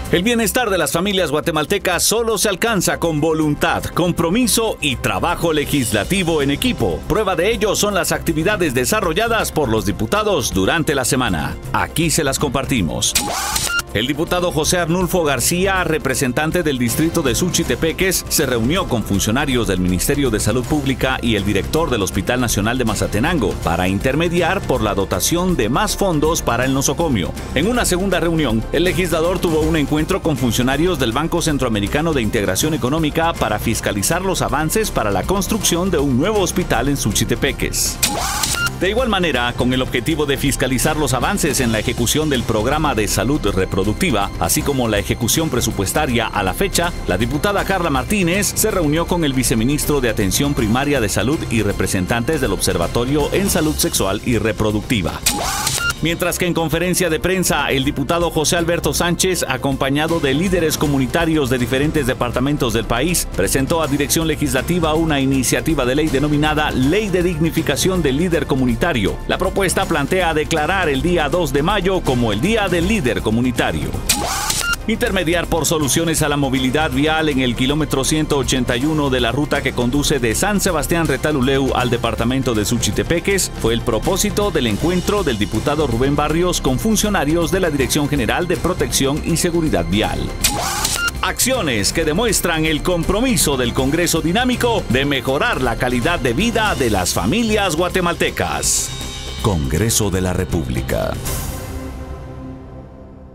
El bienestar de las familias guatemaltecas solo se alcanza con voluntad, compromiso y trabajo legislativo en equipo. Prueba de ello son las actividades desarrolladas por los diputados durante la semana. Aquí se las compartimos. El diputado José Arnulfo García, representante del distrito de Suchitepeques, se reunió con funcionarios del Ministerio de Salud Pública y el director del Hospital Nacional de Mazatenango para intermediar por la dotación de más fondos para el nosocomio. En una segunda reunión, el legislador tuvo un encuentro con funcionarios del Banco Centroamericano de Integración Económica para fiscalizar los avances para la construcción de un nuevo hospital en Suchitepeques. De igual manera, con el objetivo de fiscalizar los avances en la ejecución del programa de salud reproductiva, así como la ejecución presupuestaria a la fecha, la diputada Carla Martínez se reunió con el viceministro de Atención Primaria de Salud y representantes del Observatorio en Salud Sexual y Reproductiva. Mientras que en conferencia de prensa, el diputado José Alberto Sánchez, acompañado de líderes comunitarios de diferentes departamentos del país, presentó a Dirección Legislativa una iniciativa de ley denominada Ley de Dignificación del Líder Comunitario. La propuesta plantea declarar el día 2 de mayo como el Día del Líder Comunitario. Intermediar por soluciones a la movilidad vial en el kilómetro 181 de la ruta que conduce de San Sebastián Retaluleu al departamento de Suchitepeques fue el propósito del encuentro del diputado Rubén Barrios con funcionarios de la Dirección General de Protección y Seguridad Vial. Acciones que demuestran el compromiso del Congreso Dinámico de mejorar la calidad de vida de las familias guatemaltecas. Congreso de la República.